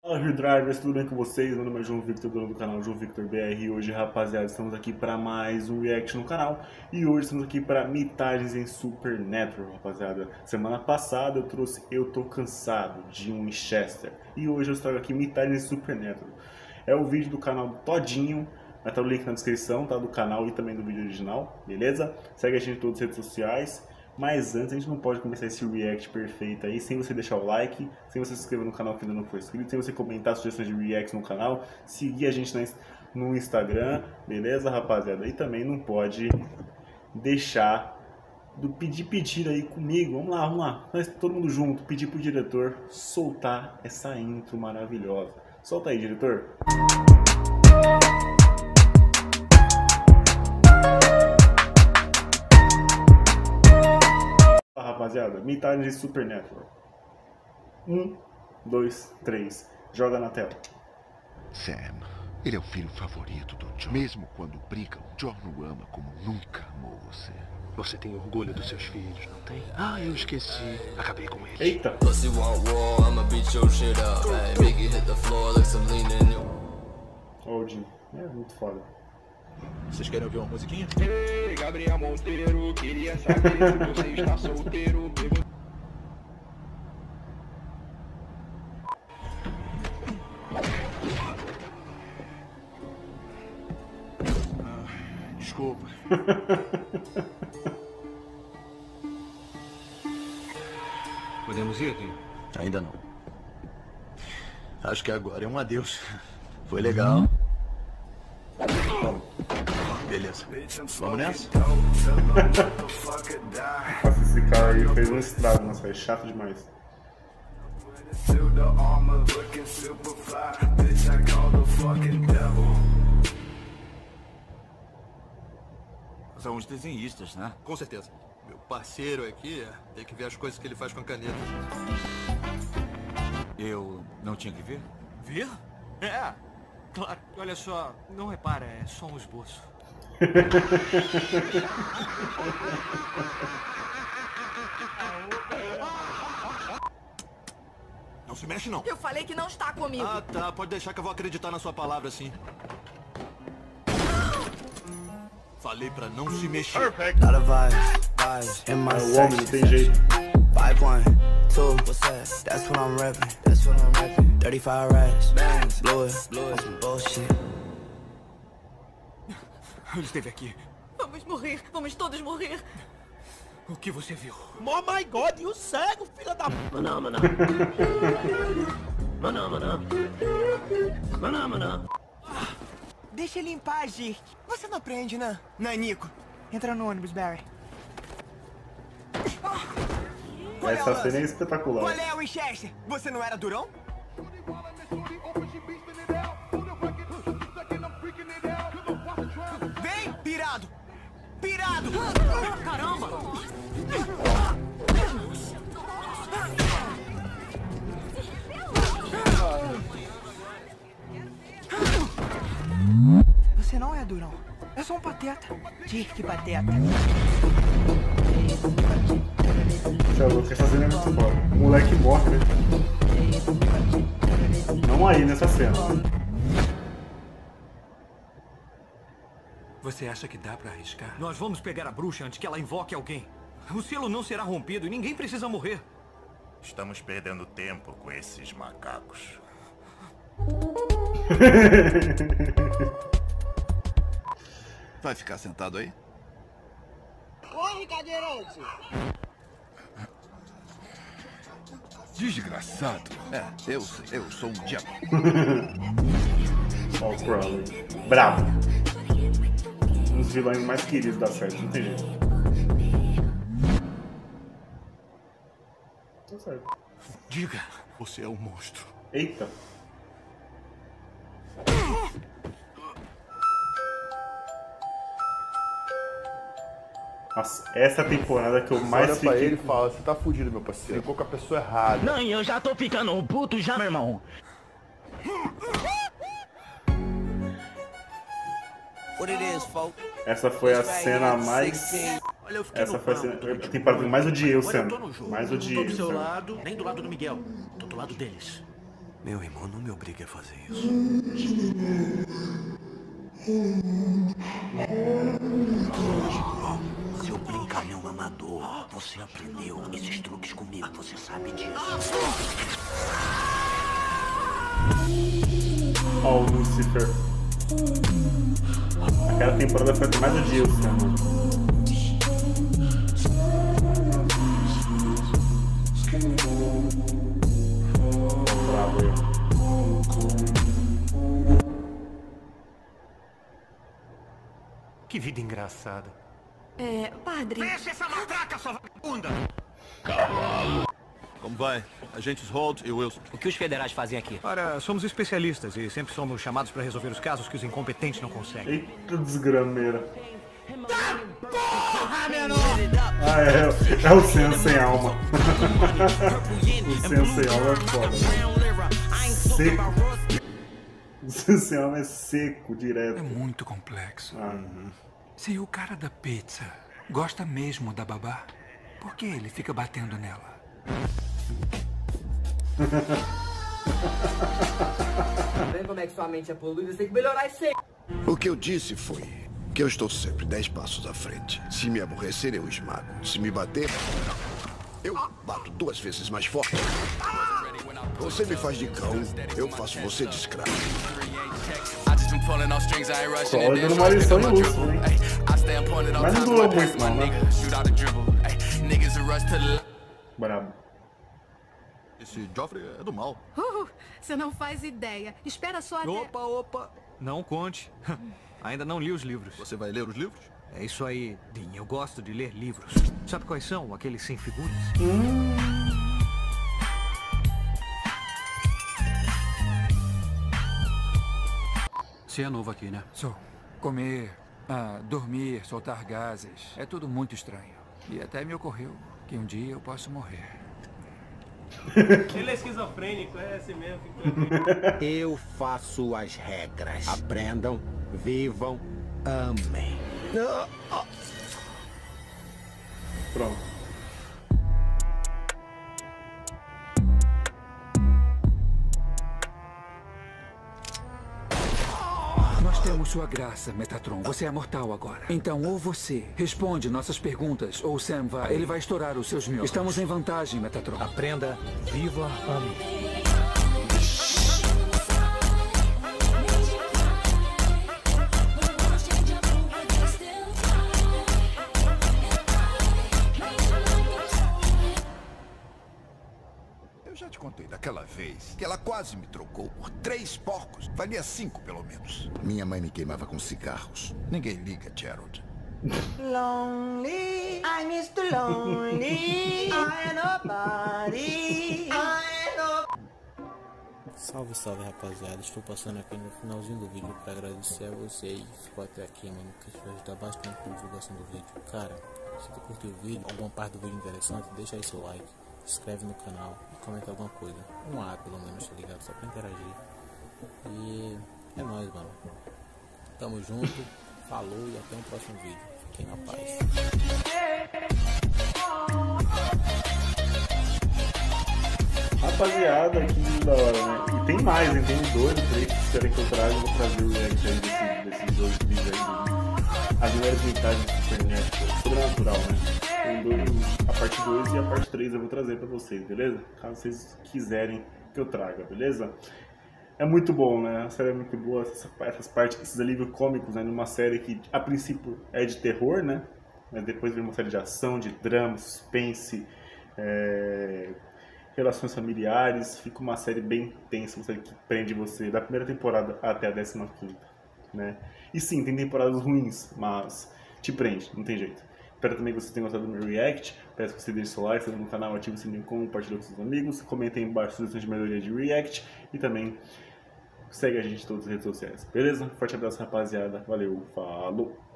Fala, Rio Drivers, tudo bem com vocês? Meu nome é João Victor, dono do canal João Victor BR. E hoje, rapaziada, estamos aqui para mais um react no canal. E hoje estamos aqui para Mitagens em Supernatural, rapaziada. Semana passada eu trouxe Eu Tô Cansado, de um Winchester. E hoje eu trago aqui Mitagens em Supernatural. É o vídeo do canal todinho. Vai estar o link na descrição, tá? Do canal e também do vídeo original, beleza? Segue a gente em todas as redes sociais. Mas antes, a gente não pode começar esse react perfeito aí sem você deixar o like, sem você se inscrever no canal que ainda não for inscrito, sem você comentar sugestões de reacts no canal, seguir a gente no Instagram, beleza, rapaziada? E também não pode deixar do pedir aí comigo. Vamos lá, nós todo mundo junto, pedir pro diretor soltar essa intro maravilhosa. Solta aí, diretor. Rapaziada, Mitagens de Supernatural. 1, 2, 3. Joga na tela. Sam, ele é o filho favorito do John. Mesmo quando brigam, John o ama como nunca amou você. Você tem orgulho dos seus filhos, não tem? Ah, eu esqueci. Acabei com eles. Eita! Ó, o Jim. É muito foda. Vocês querem ouvir uma musiquinha? Ei, Gabriel Monteiro, queria saber se você está solteiro. Desculpa. Podemos ir, Rio? Ainda não. Acho que agora é um adeus. Foi legal. Beleza. Vamos nessa? Nossa, esse cara aí fez um estrago, nossa, é chato demais. São os desenhistas, né? Com certeza. Meu parceiro aqui tem que ver as coisas que ele faz com a caneta. Eu não tinha que ver? Ver? É, claro. Olha só, não repara, é só um esboço. Não se mexe, não. Eu falei que não está comigo. Ah, tá. Pode deixar que eu vou acreditar na sua palavra, sim. Falei pra não se mexer. É o homem, não tem jeito. 5, 1, 2, what's that? That's what I'm rapping. 35 racks, bands, blow it, on some bullshit. Ele esteve aqui. Vamos morrer, vamos todos morrer. O que você viu? Oh my God, e o cego, filha da... Deixa ele em paz, Dirk. Você não aprende, né? Nanico. Entra no ônibus, Barry. Essa cena é espetacular. Qual é, Winchester? Você não era durão? Vem, pirado! Pirado! Caramba! Você não é durão. É só um pateta. Dirk pateta. Você é louco, essa cena é muito foda. O moleque morre, né? Não aí, nessa cena. Você acha que dá pra arriscar? Nós vamos pegar a bruxa antes que ela invoque alguém. O selo não será rompido e ninguém precisa morrer. Estamos perdendo tempo com esses macacos. Vai ficar sentado aí? Corre, cadeirante! Desgraçado. Eu sou um diabo. Ó, o Crowley. Bravo. Um dos vilões mais queridos da série, não tem jeito. Tá certo. Diga, você é um monstro. Eita. Nossa, essa é a temporada que eu mais olha pra fiquei... ele e fala, você tá fudido, meu parceiro. Ficou com a pessoa errada. Não, eu já tô ficando um puto já, meu irmão. Essa foi a cena mais... Essa foi a temporada que mais odiei o Sam. Mais odiei Não tô do seu o Sam. lado, nem do lado do Miguel. Tô do lado deles. Meu irmão, não me obrigue a fazer isso. Seu brincalhão amador, você aprendeu esses truques comigo, você sabe disso. Ó, o Lucifer. Aquela temporada foi até mais o Gilson, mano. Que vida engraçada. Padre... Fecha essa matraca, sua vagabunda! Cavalo. Como vai? Agentes Holt e Wilson. O que os federais fazem aqui? Ora, somos especialistas e sempre somos chamados para resolver os casos que os incompetentes não conseguem. Eita desgrameira. Porra, menor! Ah, é o Senhor sem alma. O Senhor sem alma é foda, né? Seco. O Senhor sem alma é seco, direto. É muito complexo. Se o cara da pizza gosta mesmo da babá, por que ele fica batendo nela? Vendo como é que sua mente é poluída, você tem que melhorar isso aí. O que eu disse foi que eu estou sempre 10 passos à frente. Se me aborrecer, eu esmago. Se me bater, eu bato 2 vezes mais forte. Você me faz de cão, eu faço você de escravo. Só dando uma lição ilustre, hein? Mas não doeu muito não, né? Brabo. Esse Joffrey é do mal. Você não faz ideia. Espera só até... Opa. Não conte. Ainda não li os livros. Você vai ler os livros? É isso aí, Dean. Eu gosto de ler livros. Sabe quais são? Aqueles sem figuras? Você é novo aqui, né? Sou. Comer, dormir, soltar gases. É tudo muito estranho. E até me ocorreu que um dia eu posso morrer. Ele é esquizofrênico, é assim mesmo. Eu faço as regras. Aprendam, vivam, amem. Pronto. Nós temos sua graça, Metatron. Você é mortal agora. Então, ou você responde nossas perguntas, ou Sam vai... Ele vai estourar os seus miolos. Estamos em vantagem, Metatron. Aprenda, viva, ame. Já te contei daquela vez que ela quase me trocou por 3 porcos. Valia 5, pelo menos. Minha mãe me queimava com cigarros. Ninguém liga, Gerald. Lonely, I'm Mr. Lonely, I nobody, Salve, rapaziada. Estou passando aqui no finalzinho do vídeo para agradecer a você aí que ficou até aqui, mano, que isso vai ajudar bastante na divulgação do vídeo. Cara, se tu curtiu o vídeo, alguma parte do vídeo interessante, deixa aí seu like. Se inscreve no canal e comenta alguma coisa. Um A pelo menos, tá ligado? Só pra interagir. E é nóis, mano. Tamo junto, falou e até o próximo vídeo. Fiquem na paz. Rapaziada, que da hora, né? E tem mais, hein? Tem 2 ou 3 que querem que eu traga. Eu vou trazer o react aí desses 2 vídeos aí. As melhores mensagens do Supernatural, sobrenatural, né? A parte 2 e a parte 3 eu vou trazer pra vocês, beleza? Caso vocês quiserem que eu traga, beleza? É muito bom, né? A série é muito boa, essas partes, esses alívios cômicos, né? Numa série que a princípio é de terror, né? Mas depois vem uma série de ação, de drama, suspense, relações familiares. Fica uma série bem intensa, uma série que prende você da primeira temporada até a 15ª, né? E sim, tem temporadas ruins, mas te prende, não tem jeito. Espero também que vocês tenham gostado do meu react. Peço que você deixe seu like, se inscreva no canal, ative o sininho, compartilhe com seus amigos. Comentem aí embaixo sugestões de melhoria de react. E também segue a gente em todas as redes sociais. Beleza? Forte abraço, rapaziada. Valeu, falou!